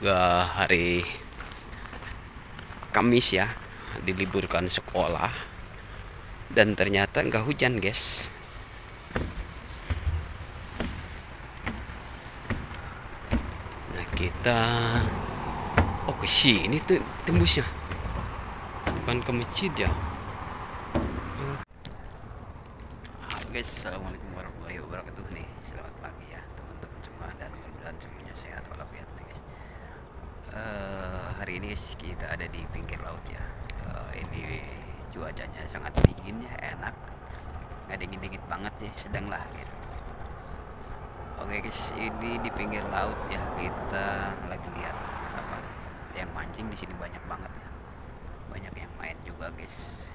hari Kamis ya, diliburkan sekolah, dan ternyata nggak hujan guys. Nah kita ke sini tuh tembusnya, bukan ke masjid ya. Guys, assalamualaikum warahmatullahi wabarakatuh nih. Selamat pagi ya teman-teman semua, dan mudah-mudahan semuanya sehat walafiat nih guys. Hari ini guys kita ada di pinggir laut ya. Ini cuacanya sangat dingin ya, enak, nggak dingin-dingin banget sih, sedang lah gitu. Oke guys, ini di pinggir laut ya, kita lagi lihat apa yang mancing di sini banyak banget ya, banyak yang main juga guys.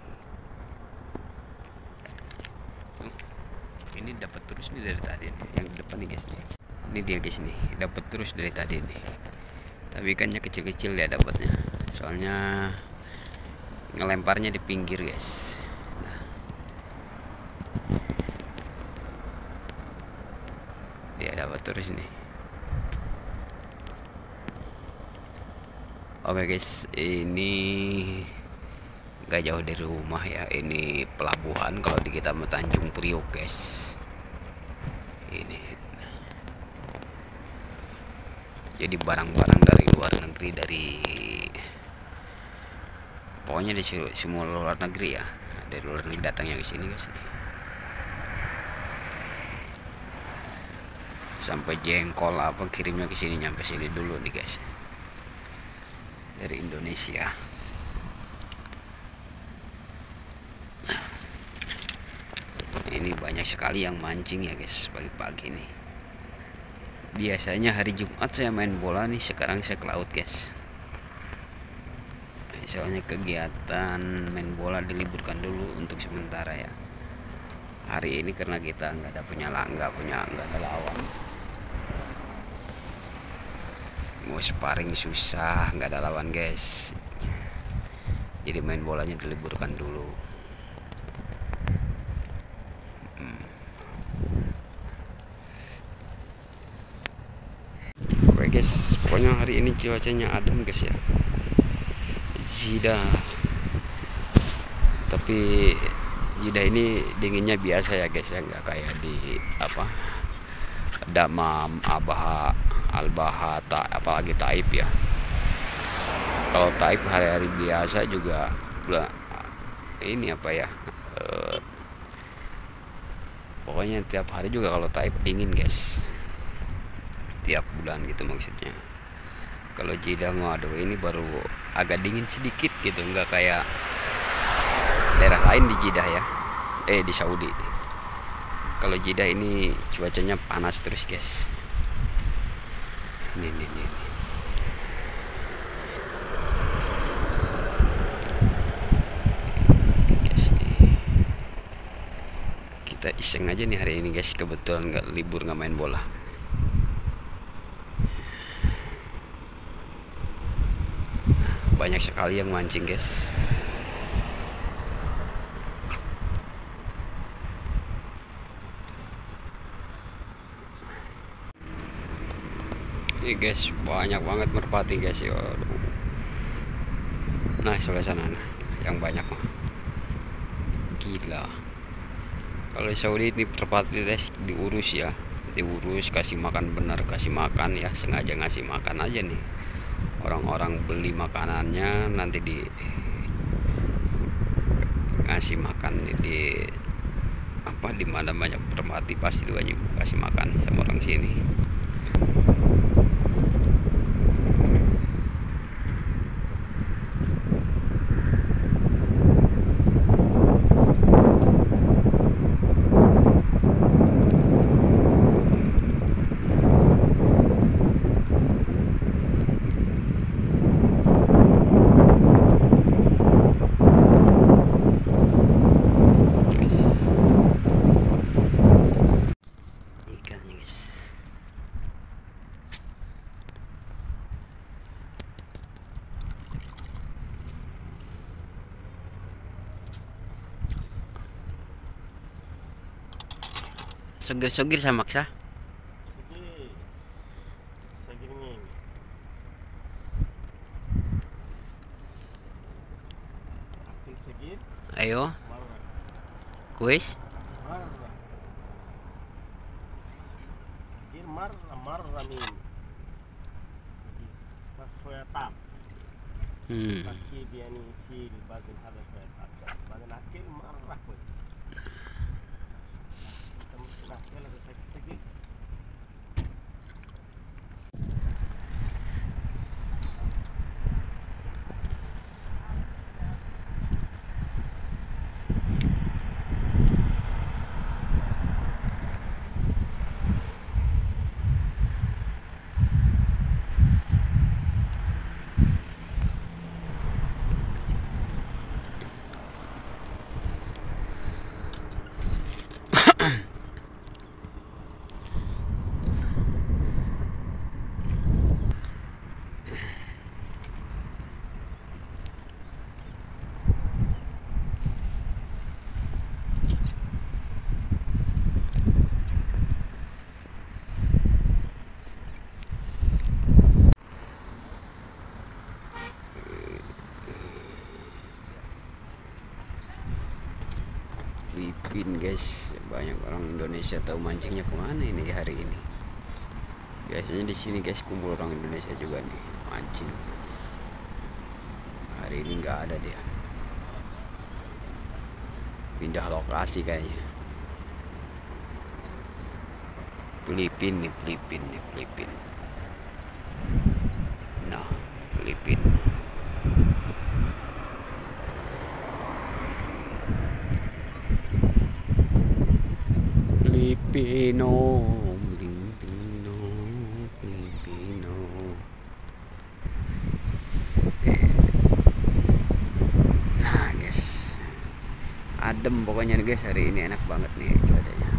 Ini dapat terus nih dari tadi nih, yang di depan nih guys nih. Ini dia guys nih, dapat terus dari tadi nih. Tapi ikannya kecil-kecil ya dapatnya. Soalnya ngelemparnya di pinggir guys. Nah, dia dapat terus nih. Oke guys, ini gak jauh dari rumah ya. Ini pelabuhan kalau di kita Tanjung Priok guys. Ini jadi barang-barang dari luar negeri, dari pokoknya di semua luar negeri ya, dari luar negeri datangnya ke sini guys. Sampai jengkol apa kirimnya ke sini, nyampe sini dulu nih guys, dari Indonesia. Ini banyak sekali yang mancing ya guys pagi-pagi nih. Biasanya hari Jumat saya main bola nih, sekarang saya ke laut guys. Soalnya kegiatan main bola diliburkan dulu untuk sementara ya. Hari ini karena kita nggak ada lawan. Mau sparring susah, nggak ada lawan guys. Jadi main bolanya diliburkan dulu. Oke guys, pokoknya hari ini cuacanya adem guys ya. Jidah, tapi Jidah ini dinginnya biasa ya guys ya, nggak kayak di apa Damam, Abaha, Albaha, apalagi Taif ya. Kalau Taif hari-hari biasa juga ini apa ya, pokoknya tiap hari juga kalau Taif dingin guys, tiap bulan gitu maksudnya. Kalau Jidah mau aduh ini baru agak dingin sedikit gitu, nggak kayak daerah lain di Jidah ya, di Saudi. Kalau Jidah ini cuacanya panas terus guys. Nih. Guys, kita iseng aja nih hari ini guys, kebetulan nggak libur, nggak main bola. Banyak sekali yang mancing guys. Ini guys banyak banget merpati guys ya. Nah sebelah sana nah, yang banyak mah gila. Kalau Saudi ini merpati guys diurus ya, diurus, kasih makan benar, kasih makan ya, sengaja ngasih makan aja nih. Orang-orang beli makanannya nanti di ngasih makan di apa, di mana banyak merpati pasti wajib kasih makan sama orang sini. Sogir-sogir sama maksa. Ayo, kuis. Filipin guys, banyak orang Indonesia tahu mancingnya kemana ini hari ini. Biasanya di sini guys kumpul orang Indonesia juga nih mancing. Hari ini nggak ada dia, pindah lokasi kayaknya. Filipin nih, Filipin. Nah, Filipin. Filipino. Nah guys, adem pokoknya nih guys, hari ini enak banget nih cuacanya.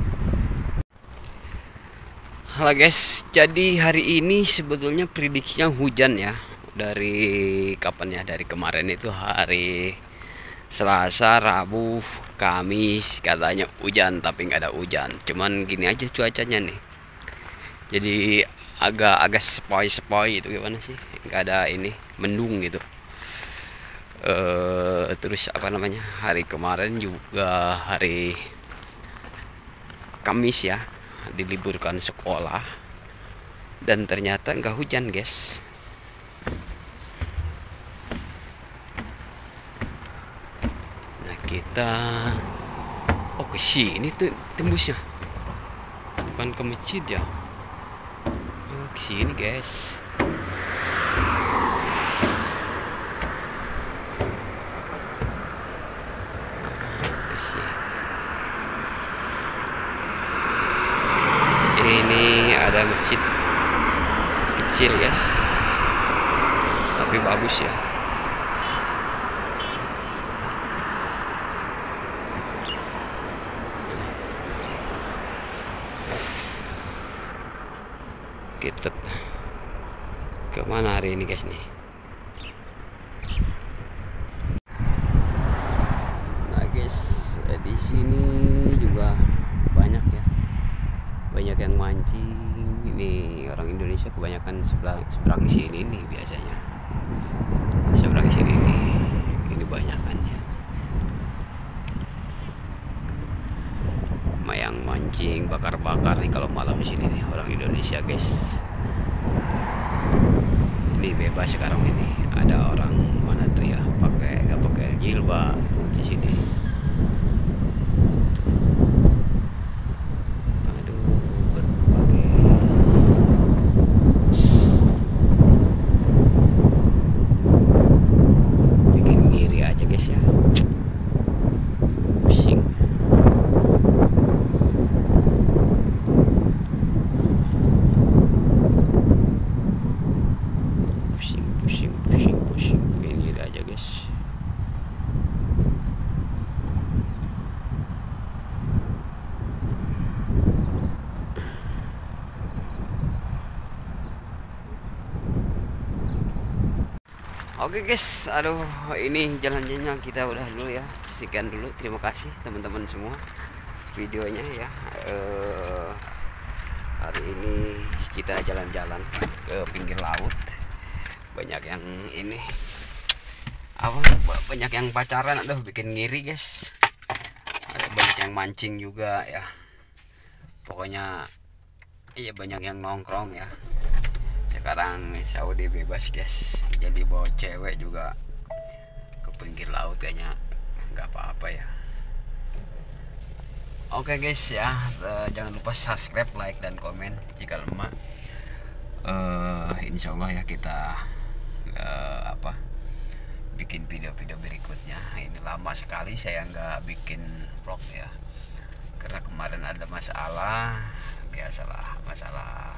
Halo guys, jadi hari ini sebetulnya prediksinya hujan ya. Dari kapan ya? Dari kemarin itu hari Selasa, Rabu, Kamis katanya hujan, tapi nggak ada hujan. Cuman gini aja cuacanya nih. Jadi agak sepoi-sepoi itu gimana sih? Nggak ada ini, mendung gitu. Terus apa namanya? Hari kemarin juga hari Kamis ya, diliburkan sekolah dan ternyata nggak hujan guys. Kita ke sini tuh tembusnya, bukan ke masjid ya. Ke sini guys. Ke sini. Ini ada masjid kecil guys, tapi bagus ya. Kita kemana hari ini guys nih? Nah guys, di sini juga banyak ya, banyak yang mancing. Ini orang Indonesia kebanyakan seberang sini nih biasanya. Seberang sini nih, ini banyakannya. Yang mancing bakar-bakar nih kalau malam di sini nih orang Indonesia guys. Ini bebas sekarang ini. Ada orang mana tuh ya nggak pakai jilbab di sini. Aduh, berdua guys. Bikin ngiri aja guys ya. Pusing. Ini aja guys. Oke guys, aduh ini jalan-jalannya kita udah dulu ya. Sekian dulu, terima kasih teman-teman semua videonya ya. Hari ini kita jalan-jalan ke pinggir laut. Banyak yang ini apa, banyak yang pacaran, aduh bikin ngiri guys. Ada banyak yang mancing juga ya, pokoknya iya banyak yang nongkrong ya. Sekarang Saudi bebas guys, jadi bawa cewek juga ke pinggir laut kayaknya nggak apa-apa ya. Oke guys ya, jangan lupa subscribe, like dan komen jika lemah. Insya Allah ya kita bikin video-video berikutnya. Ini lama sekali saya nggak bikin vlog ya, karena kemarin ada masalah, biasalah masalah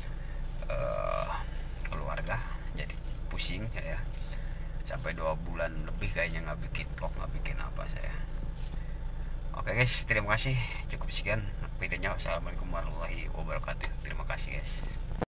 keluarga, jadi pusing saya. Sampai 2 bulan lebih kayaknya nggak bikin vlog, nggak bikin apa saya. Oke guys, terima kasih, cukup sekian videonya. Assalamualaikum warahmatullahi wabarakatuh. Terima kasih guys.